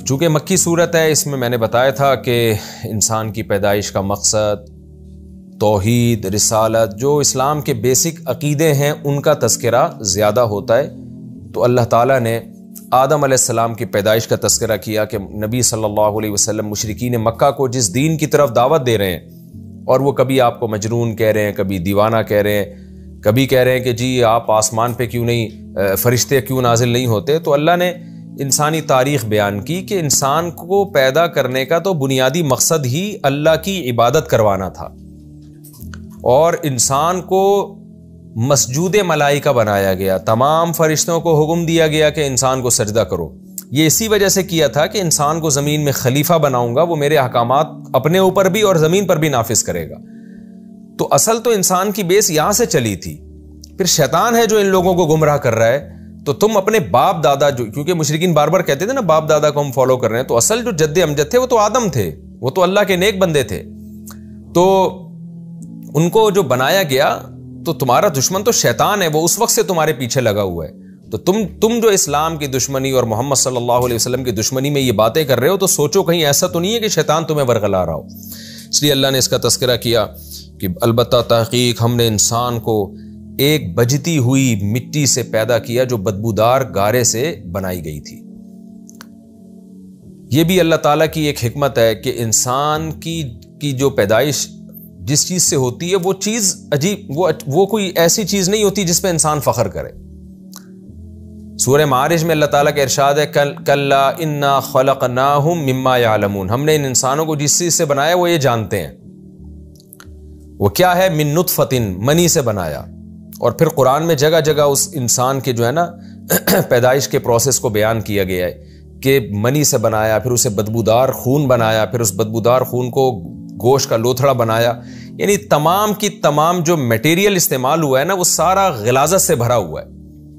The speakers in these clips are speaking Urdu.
چونکہ مکی صورت ہے، اس میں نے بتایا تھا کہ انسان کی پیدائش کا مقصد توحید، رسالت، جو اسلام کے بیسک عقیدے ہیں ان کا تذکرہ زیادہ ہوتا ہے. تو اللہ تعالیٰ نے آدم علیہ السلام کی پیدائش کا تذکرہ کیا کہ نبی صلی اللہ علیہ وسلم مشرکین مکہ کو جس دین کی طرف دعوت دے رہے ہیں، اور وہ کبھی آپ کو مجنون کہہ رہے ہیں، کبھی دیوانہ کہہ رہے ہیں، کبھی کہہ رہے ہیں کہ جی آپ آسمان پہ کیوں نہیں، فرشتے کیوں نازل نہیں ہوتے. تو اللہ نے انسانی تاریخ بیان کی کہ انسان کو پیدا کرنے کا تو بنیادی مقصد ہی اللہ کی عبادت کروانا تھا، اور انسان کو مسجود ملائکہ بنایا گیا. تمام فرشتوں کو حکم دیا گیا کہ انسان کو سجدہ کرو. یہ اسی وجہ سے کیا تھا کہ انسان کو زمین میں خلیفہ بناؤں گا، وہ میرے احکامات اپنے اوپر بھی اور زمین پر بھی نافذ کرے گا. تو اصل تو انسان کی بیس یہاں سے چلی تھی. پھر شیطان ہے جو ان لوگوں کو گمراہ کر رہا ہے. تو تم اپنے باپ دادا، جو کیونکہ مشرکین بار بار کہتے تھے نا باپ دادا کو ہم فالو کر رہے ہیں، تو اصل جو جد امجد تھے وہ تو آدم تھے، وہ تو اللہ کے نیک بندے تھے. تو ان کو جو بنایا گیا، تو تمہارا دشمن تو شیطان ہے، وہ اس وقت سے تمہارے پیچھے لگا ہوا ہے. تو تم جو اسلام کی دشمنی اور محمد صلی اللہ علیہ وسلم کی دشمنی میں یہ باتیں کر رہے ہو، تو سوچو کہیں ایسا تو نہیں ہے کہ شیطان تمہیں ورغلا رہا ہو. اس لیے اللہ نے اس کا تذکرہ کیا کہ البتہ تحقیق ہم نے انسان کو ایک بجتی ہوئی مٹی سے پیدا کیا جو بدبودار گارے سے بنائی گئی تھی. یہ بھی اللہ تعالیٰ کی ایک حکمت ہے کہ انسان کی جو پیدائش جس چیز سے ہوتی ہے، وہ چیز عجیب، وہ کوئی ایسی چیز نہیں ہوتی جس پہ انسان فخر کرے. سورہ معارج میں اللہ تعالیٰ کا ارشاد ہے کلا انا خلقناہم مما یعلمون، ہم نے ان انسانوں کو جس چیز سے بنایا وہ یہ جانتے ہیں. وہ کیا ہے؟ من نطفۃ، منی سے بنایا. اور پھر قرآن میں جگہ جگہ اس انسان کے جو ہے نا پیدائش کے پروسیس کو بیان کیا گیا ہے کہ منی سے بنایا، پھر اسے بدبودار خون بنایا، پھر اس بدبودار خون کو گوشت کا لوتھڑا بنایا. یعنی تمام کی تمام جو میٹیریل استعمال ہوا ہے نا، وہ سارا غلاظت سے بھرا ہوا ہے.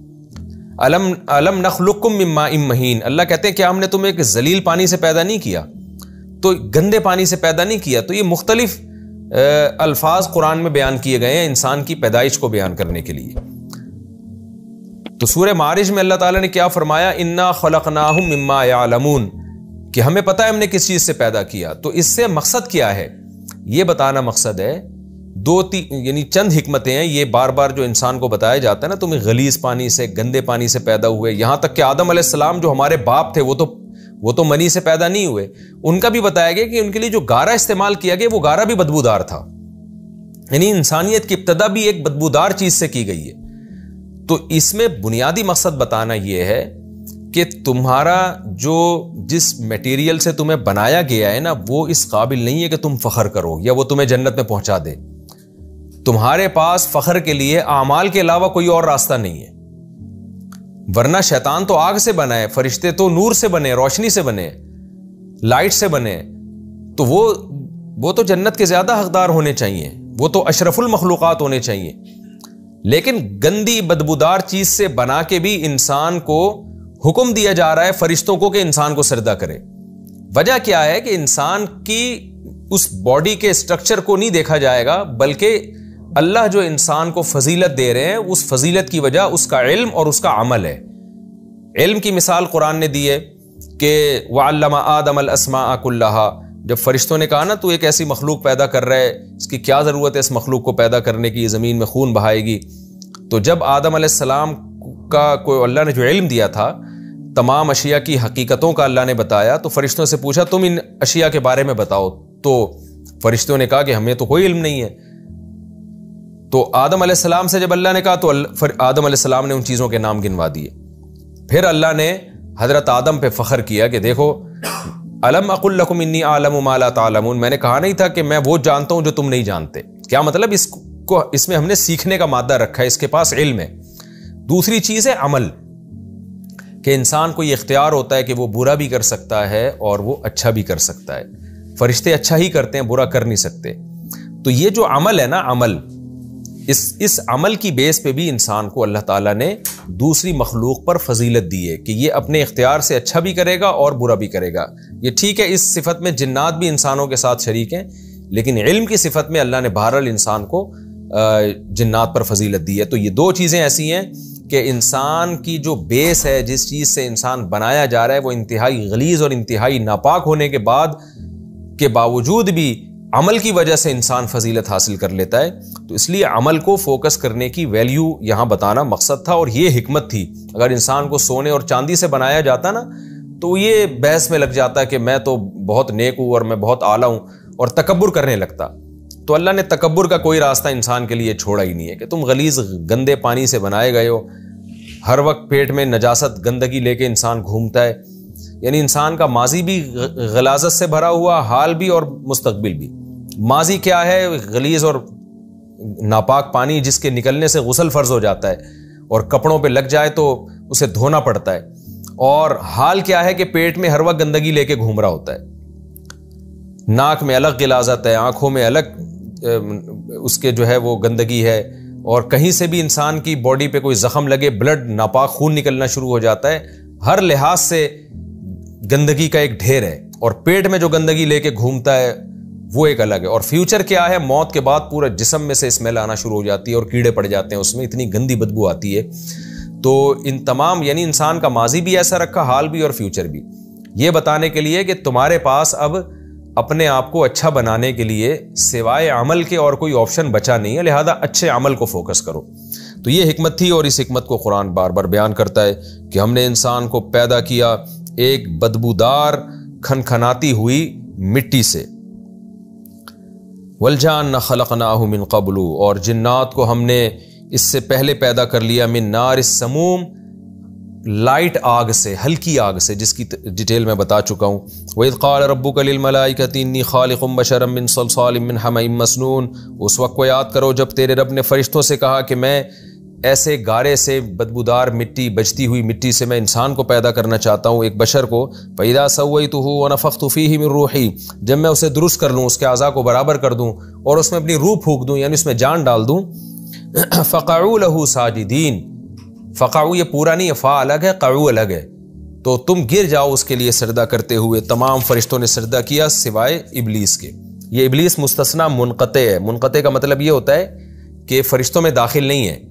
الم نخلقکم من ماء مہین، اللہ کہتے ہیں کیا ہم نے تمہیں ایک ذلیل پانی سے پیدا نہیں کیا، تو گندے پانی سے پیدا نہیں کیا. تو یہ مختلف الفاظ قرآن میں بیان کیے گئے ہیں انسان کی پیدائش کو بیان کرنے کے لیے. تو سورہ معارج میں اللہ تعالیٰ نے کیا فرمایا؟ انا خلقناہم مما یعلمون، کہ ہمیں پتہ ہے ہم نے کس چیز سے پیدا کیا. تو اس سے مقصد کیا ہے یہ بتانا مقصد ہے. یعنی چند حکمتیں ہیں، یہ بار بار جو انسان کو بتایا جاتا ہے نا، تمہیں غلیظ پانی سے، گندے پانی سے پیدا ہوئے. یہاں تک کہ آدم علیہ السلام جو ہمارے باپ تھے وہ تو منی سے پیدا نہیں ہوئے. ان کا بھی بتایا گیا کہ ان کے لیے جو گارا استعمال کیا گیا وہ گارا بھی بدبودار تھا. یعنی انسانیت کی ابتدا بھی ایک بدبودار چیز سے کی گئی ہے. تو اس میں بنیادی مقصد بتانا یہ ہے کہ تمہارا جس میٹیریل سے تمہیں بنایا گیا ہے نا، وہ اس قابل نہیں ہے کہ تم فخر کرو یا وہ تمہیں جنت میں پہنچا دے. تمہارے پاس فخر کے لیے اعمال کے علاوہ کوئی اور راستہ نہیں ہے. ورنہ شیطان تو آگ سے بنا ہے، فرشتے تو نور سے بنے، روشنی سے بنے، لائٹ سے بنے. تو وہ تو جنت کے زیادہ حقدار ہونے چاہیے، وہ تو اشرف المخلوقات ہونے چاہیے. لیکن گندی بدبودار چیز سے بنا کے بھی انسان کو حکم دیا جا رہا ہے فرشتوں کو کہ انسان کو سجدہ کرے. وجہ کیا ہے کہ انسان کی اس باڈی کے اسٹرکچر کو نہیں دیکھا جائے گا، بلکہ اللہ جو انسان کو فضیلت دے رہے ہیں، اس فضیلت کی وجہ اس کا علم اور اس کا عمل ہے. علم کی مثال قرآن نے دی ہے کہ وَعَلَّمَ آدَمَ الْأَسْمَاءَ كُلَّهَا، جب فرشتوں نے کہا نا تو ایک ایسی مخلوق پیدا کر رہا ہے، اس کی کیا ضرورت ہے اس مخلوق کو پیدا کرنے کی، یہ زمین میں خون بہائے گی. تو جب آدم علیہ السلام کا کوئی اللہ نے جو علم دیا تھا، تمام اشیاء کی حقیقتوں کا اللہ نے بتایا، تو فرشتوں سے پوچھا تم ان اشیاء کے بارے میں بتاؤ. تو فرشتوں نے کہا کہ ہمیں تو کوئی علم نہیں ہے. تو آدم علیہ السلام سے جب اللہ نے کہا تو آدم علیہ السلام نے ان چیزوں کے نام گنوا دیے. پھر اللہ نے حضرت آدم پہ فخر کیا کہ دیکھو الم اقل لکم انی اعلم ما لا تعلمون، میں نے کہا نہیں تھا کہ میں وہ جانتا ہوں جو تم نہیں جانتے. کیا مطلب؟ اس میں ہم نے سیکھنے کا مادہ رکھا ہے، اس کے پاس علم ہے. دوسری چیز ہے عمل، کہ انسان کو یہ اختیار ہوتا ہے کہ وہ برا بھی کر سکتا ہے اور وہ اچھا بھی کر سکتا ہے. فرشتے اچھا ہی کرتے ہیں، برا کر نہیں سکتے. تو یہ جو عمل ہے نا، عمل، اس عمل کی بیس پہ بھی انسان کو اللہ تعالیٰ نے دوسری مخلوق پر فضیلت دی ہے کہ یہ اپنے اختیار سے اچھا بھی کرے گا اور برا بھی کرے گا. یہ ٹھیک ہے، اس صفت میں جنات بھی انسانوں کے ساتھ شریک ہیں، لیکن علم کی صفت میں اللہ نے بہرحال انسان کو جنات پر فضیلت دی ہے. تو یہ دو چیزیں ایسی ہیں کہ انسان کی جو بیس ہے، جس چیز سے انسان بنایا جا رہا ہے، وہ انتہائی غلیظ اور انتہائی ناپاک ہونے کے بعد کے باوجود بھی عمل کی وجہ سے انسان فضیلت حاصل کر لیتا ہے. تو اس لیے عمل کو فوکس کرنے کی ویلیو یہاں بتانا مقصد تھا، اور یہ حکمت تھی. اگر انسان کو سونے اور چاندی سے بنایا جاتا نا تو یہ بحث میں لگ جاتا کہ میں تو بہت نیک ہوں اور میں بہت اعلیٰ ہوں، اور تکبر کرنے لگتا. تو اللہ نے تکبر کا کوئی راستہ انسان کے لیے چھوڑا ہی نہیں ہے کہ تم غلیظ گندے پانی سے بنائے گئے ہو. ہر وقت پیٹ میں نجاست گندگی لے کے انسان گھومتا ہے. یعنی انسان کا ماضی بھی غلاظت سے بھرا ہوا، حال بھی اور مستقبل بھی. ماضی کیا ہے؟ غلیظ اور ناپاک پانی جس کے نکلنے سے غسل فرض ہو جاتا ہے اور کپڑوں پہ لگ جائے تو اسے دھونا پڑتا ہے. اور حال کیا ہے کہ پیٹ میں ہر وقت گندگی لے کے گھوم رہا ہوتا ہے. ناک میں الگ غلاظت ہے، آنکھوں میں الگ اس کے جو ہے وہ گندگی ہے، اور کہیں سے بھی انسان کی باڈی پہ کوئی زخم لگے بلڈ ناپاک خون نکلنا شروع ہو جاتا ہے. ہر لحاظ سے گندگی کا ایک ڈھیر ہے، اور پیٹ میں جو گندگی لے کے گھومتا ہے وہ ایک الگ ہے. اور فیوچر کیا ہے؟ موت کے بعد پورا جسم میں سے اسمیل آنا شروع ہو جاتی ہے اور کیڑے پڑ جاتے ہیں اس میں، اتنی گندی بدبو آتی ہے. تو ان تمام یعنی انسان کا ماضی بھی ایسا رکھا، حال بھی اور فیوچر بھی، یہ بتانے کے لیے کہ تمہارے پاس اب اپنے آپ کو اچھا بنانے کے لیے سوائے عمل کے اور کوئی آپشن بچا نہیں ہے، لہذا اچھے عمل کو فوکس کرو. تو یہ حکمت تھی، اور اس حکمت کو قرآن بار بار بیان کرتا ہے کہ ہم نے انسان کو پیدا کیا ایک بدبودار کھنکھناتی ہوئی مٹی سے. والجان خلقناہ من قبل، اور جنات کو ہم نے اس سے پہلے پیدا کر لیا من نار السموم، لائٹ آگ سے، ہلکی آگ سے، جس کی ڈیٹیل میں بتا چکا ہوں. وَإِذْ قَالَ رَبُّكَ لِلْمَلَائِكَةِ إِنِّي خَالِقٌ بَشَرًا مِّن صَلْصَالٍ مِّنْ حَمَإٍ مَّسْنُونٍ. اس وقت کو یاد کرو جب تیرے رب نے فرشتوں سے کہا کہ میں ایسے گارے سے، بدبودار مٹی، بجتی ہوئی مٹی سے میں انسان کو پیدا کرنا چاہتا ہوں، ایک بشر کو. فَإِذَا سَوَّيْتُهُ وَنَفَخْتُ فِيهِ مِن رُوحِي، جب میں اسے درست کر لوں، اس کے اعضاء کو برابر کر دوں اور اس میں اپنی روح پھونک دوں، یعنی اس میں جان ڈال دوں. فَقَعُوا لَهُ سَاجِدِينَ، فقعو یہ پورا نہیں ہے، فا الگ ہے، قعو الگ ہے. تو تم گر جاؤ اس کے لیے سجدہ کرتے ہوئے. تمام فرشتوں نے سجدہ کیا سوائے ابلیس کے. یہ ابلیس مستثنی منقطع ہے. منقطع کا مطلب یہ ہوتا ہے کہ فرشتوں میں داخل نہیں ہے،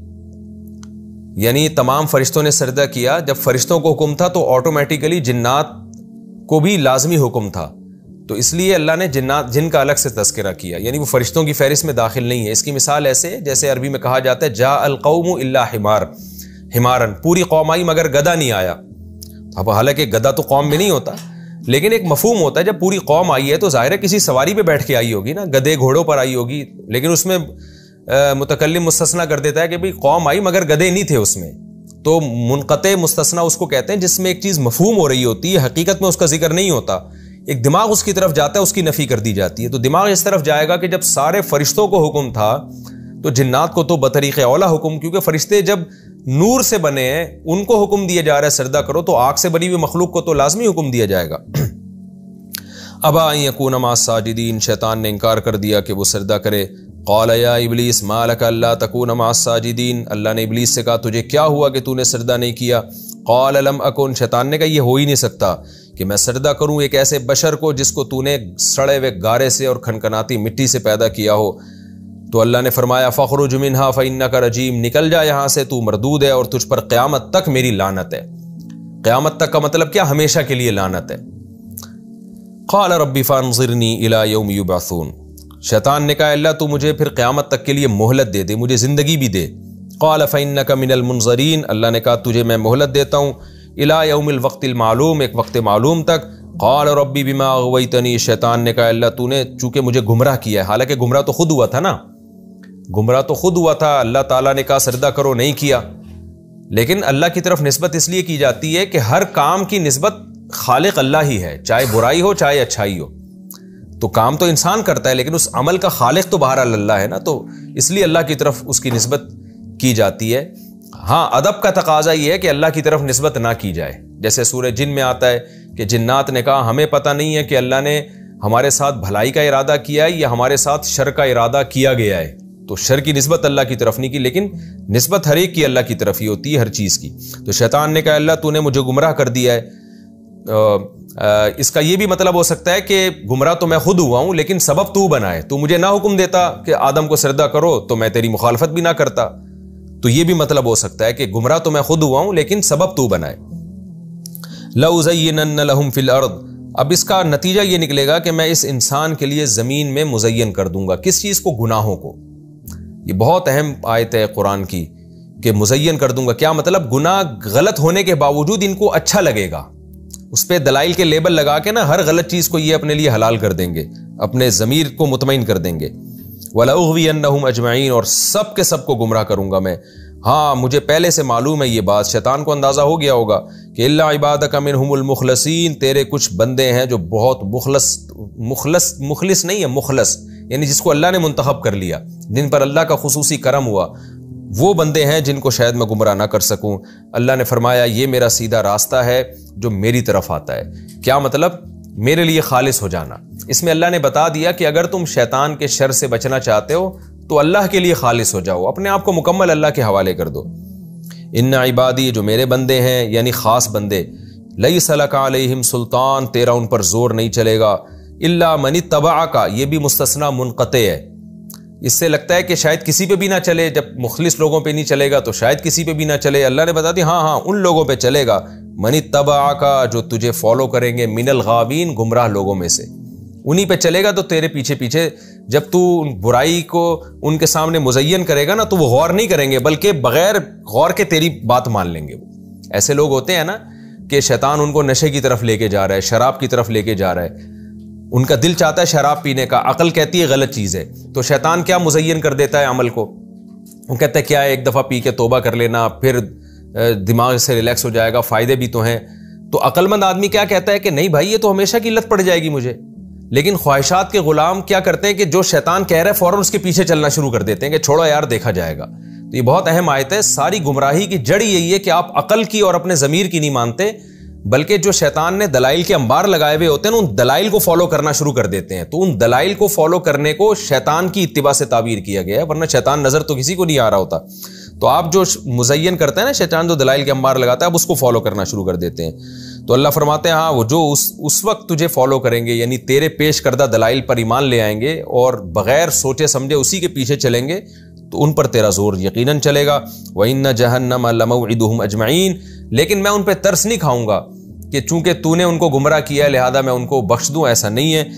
یعنی تمام فرشتوں نے سجدہ کیا. جب فرشتوں کو حکم تھا تو آٹومیٹیکلی جنات کو بھی لازمی حکم تھا، تو اس لیے اللہ نے جن کا الگ سے تذکرہ کیا، یعنی وہ فرشتوں کی فہرست میں داخل نہیں ہے. اس کی مثال ایسے جیسے عربی میں کہا جاتا ہے جاء القوم الا حمارن، پوری قوم آئی مگر گدھا نہیں آیا. اب حالانکہ گدھا تو قوم میں نہیں ہوتا، لیکن ایک مفہوم ہوتا ہے جب پوری قوم آئی ہے تو ظاہر ہے کسی سواری پہ بیٹھ کے آئی ہوگی نا، گدھے گھوڑوں پر آئی ہوگی. لیکن اس میں متکلم مستثنیٰ کر دیتا ہے کہ بھئی قوم آئی مگر گدھے نہیں تھے اس میں. تو منقطع مستثنیٰ اس کو کہتے ہیں جس میں ایک چیز مفہوم ہو رہی ہوتی ہے، حقیقت میں اس کا ذکر نہیں ہوتا. ایک دماغ اس کی طرف جاتا ہے، اس کی نفی کر دی جاتی ہے. تو دماغ اس طرف جائے گا کہ جب سارے فرشتوں کو حکم تھا تو جنات کو تو بطریق اولا حکم، کیونکہ فرشتے جب نور سے بنے ہیں ان کو حکم دیا جا رہا ہے سجدہ کرو، تو آگ سے بنی ہوئی مخلوق کو تو لازمی حکم دیا جائے گا. ابا ان یکون مع الساجدین، شیطان نے انکار کر دیا کہ وہ سجدہ کرے. قال یا ابلیس ما لک الا تکون مع الساجدین، اللہ نے ابلیس سے کہا تجھے کیا ہوا کہ تو نے سجدہ نہیں کیا. قال لم اکن، شیطان نے کہا یہ ہو ہی نہیں سکتا کہ میں سجدہ کروں ایک ایسے بشر کو جس کو تو نے سڑے ہوئے گارے سے اور کھنکھناتی مٹی سے پیدا کیا ہو. تو اللہ نے فرمایا فخرج منہا فانک رجیم، نکل جا یہاں سے، تو مردود ہے اور تجھ پر قیامت تک میری لعنت ہے. قیامت تک کا مطلب کیا؟ ہمیشہ کے لیے لعنت ہے. قال ربی فانظرنی الی یوم یبعثون، شیطان نے کہا اللہ تو مجھے پھر قیامت تک کے لیے مہلت دے دے، مجھے زندگی بھی دے. قال فانک من المنظرین، اللہ نے کہا تجھے میں مہلت دیتا ہوں الی یوم الوقت المعلوم، ایک وقت معلوم تک. قال ربی بما اغویتنی، شیطان نے کہا اللہ تو نے چونکہ مجھے گمراہ کیا ہے، حالانکہ گمراہ تو خود ہوا تھا نا، گمراہ تو خود ہوا تھا. اللہ تعالیٰ نے کہا سجدہ کرو، نہیں کیا. لیکن اللہ کی طرف نسبت اس لیے کی جاتی ہے کہ ہر کام کی نسبت خالق اللہ ہی ہے، چاہے برائی ہو چاہے اچھائی ہو. تو کام تو انسان کرتا ہے لیکن اس عمل کا خالق تو بہرحال اللہ ہے نا، تو اس لیے اللہ کی طرف اس کی نسبت کی جاتی ہے. ہاں ادب کا تقاضا یہ ہے کہ اللہ کی طرف نسبت نہ کی جائے. جیسے سورہ جن میں آتا ہے کہ جنات نے کہا ہمیں پتہ نہیں ہے کہ اللہ نے ہمارے ساتھ بھلائی کا ارادہ کیا ہے یا ہمارے ساتھ شر کا ارادہ کیا گیا ہے. تو شر کی نسبت اللہ کی طرف نہیں کی، لیکن نسبت ہر ایک کی اللہ کی طرف ہی ہوتی ہے ہر چیز کی. تو شیطان نے کہا اللہ تو نے مجھے گمراہ کر دیا ہے. اس کا یہ بھی مطلب ہو سکتا ہے کہ گمراہ تو میں خود ہوا ہوں لیکن سبب تو بنا ہے، تو مجھے نہ حکم دیتا کہ آدم کو سجدہ کرو تو میں تیری مخالفت بھی نہ کرتا. تو یہ بھی مطلب ہو سکتا ہے کہ گمراہ تو میں خود ہوا ہوں لیکن سبب تو بنائے. لَأُزَيِّنَنَّ لَهُمْ فِي الْأَرْضِ. اب اس کا نتیجہ یہ نکلے گا کہ میں اس انسان کے لیے زمین میں مزین کر دوں گا. کس چیز کو؟ گناہوں کو. یہ بہت اہم آیت ہے قرآن کی کہ مزین کر دوں گا. کیا مطلب؟ گناہ غلط ہونے کے باوجود ان کو اچھا لگے گا. اس پہ دلائل کے لیبل لگا کے نا ہر غلط چیز کو یہ اپنے لیے حلال کر دیں گے, اپنے ضمیر کو مطمئن کر دیں گے. وَلَأُغْوِيَنَّهُمْ أَجْمَعِينَ. اور سب کے سب کو گمراہ کروں گا میں. ہاں مجھے پہلے سے معلوم ہے یہ بات, شیطان کو اندازہ ہو گیا ہوگا کہ الا عبادک منہم المخلصین, تیرے کچھ بندے ہیں جو بہت مخلص نہیں ہے, مخلص یعنی جس کو اللہ نے منتخب کر لیا, جن پر اللہ کا خصوصی کرم ہوا, وہ بندے ہیں جن کو شاید میں گمراہ نہ کر سکوں. اللہ نے فرمایا یہ میرا سیدھا راستہ ہے جو میری طرف آتا ہے. کیا مطلب؟ میرے لیے خالص ہو جانا. اس میں اللہ نے بتا دیا کہ اگر تم شیطان کے شر سے بچنا چاہتے ہو تو اللہ کے لیے خالص ہو جاؤ, اپنے آپ کو مکمل اللہ کے حوالے کر دو. ان عبادی, جو میرے بندے ہیں یعنی خاص بندے, لیس لک علیہم سلطان, تیرا ان پر زور نہیں چلے گا, الا من اتبعک, یہ بھی مستثنی منقطع ہے. اس سے لگتا ہے کہ شاید کسی پہ بھی نہ چلے, جب مخلص لوگوں پہ نہیں چلے گا تو شاید کسی پہ بھی نہ چلے. اللہ نے بتا دی ہاں ان لوگوں پہ چلے گا. من اتبعک, جو تجھے فالو کریں گے, من الغاوین, گمراہ لوگوں میں سے, انہی پہ چلے گا. تو تیرے پیچھے پیچھے جب تو برائی کو ان کے سامنے مزین کرے گا نا تو وہ غور نہیں کریں گے, بلکہ بغیر غور کے تیری بات مان لیں گے. وہ ایسے لوگ ہوتے ہیں نا کہ شیطان ان کو نشے کی طرف لے کے جا رہا ہے, شراب کی طرف لے کے جا رہا ہے, ان کا دل چاہتا ہے شراب پینے کا, عقل کہتی ہے غلط چیز ہے, تو شیطان کیا مزین کر دیتا ہے عمل کو, وہ کہتا ہے کیا ہے ایک دفعہ پی کے توبہ کر لینا, پھر دماغ سے ریلیکس ہو جائے گا, فائدے بھی تو ہیں. تو عقل مند آدمی کیا کہتا ہے کہ نہیں بھائی یہ تو ہمیشہ کی لت پڑ جائے گی مجھے. لیکن خواہشات کے غلام کیا کرتے ہیں کہ جو شیطان کہہ رہے ہیں فوراً اس کے پیچھے چلنا شروع کر دیتے ہیں کہ چھوڑو یار دیکھا جائے گا. تو یہ بہت اہم آیت ہے. ساری گمراہی کی جڑ یہی ہے کہ آپ عقل کی اور اپنے ضمیر کی نہیں مانتے, بلکہ جو شیطان نے دلائل کے انبار لگائے ہوئے ہوتے ہیں ان دلائل کو فالو کرنا شروع کر دیتے ہیں. تو ان دلائل کو فالو کرنے کو شیطان کی اتباع سے تعبیر کیا گیا ہے, ورنہ شیطان نظر تو کسی کو نہیں آ رہا ہوتا. تو آپ جو مزین کرتے ہیں نا شیطان, جو دلائل کے انبار لگاتا ہے, آپ اس کو فالو کرنا شروع کر دیتے ہیں. تو اللہ فرماتے ہیں ہاں وہ جو اس وقت تجھے فالو کریں گے, یعنی تیرے پیش کردہ دلائل پر ایمان لے آئیں گے اور بغیر سوچے سمجھے اسی کے پیچھے چلیں گے, تو ان پر تیرا زور یقیناً چلے گا. وَإِنَّ جَهَنَّمَ لَمَوْعِدُهُمْ أَجْمَعِينَ. لیکن میں ان پہ ترس نہیں کھاؤں گا کہ چونکہ تو نے ان کو گمراہ کیا لہذا میں ان کو بخش دوں, ایسا نہیں ہے.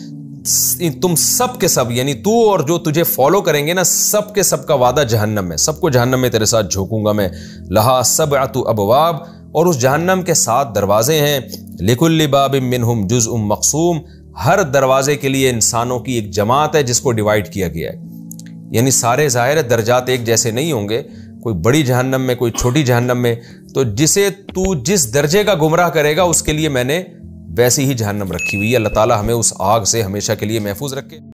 تم سب کے سب یعنی تو اور جو تجھے فالو کریں گے نا, سب کے سب کا وعدہ جہنم میں, سب کو جہنم میں تیرے ساتھ جھونکوں گا میں. لہا سبعۃ ابواب, اور اس جہنم کے 7 دروازے ہیں. لکل باب منہم جزء مقسوم, ہر دروازے کے لیے انسانوں کی ایک جماعت ہے جس کو ڈیوائیڈ کیا گیا ہے. یعنی سارے ظاہر درجات ایک جیسے نہیں ہوں گے, کوئی بڑی جہنم میں کوئی چھوٹی جہنم میں. تو جسے تو جس درجے کا گمراہ کرے گا اس کے لیے میں نے ویسی ہی جہنم رکھی ہوئی ہے. اللہ تعالی ہمیں اس آگ سے ہمیشہ کے لیے محفوظ رکھے.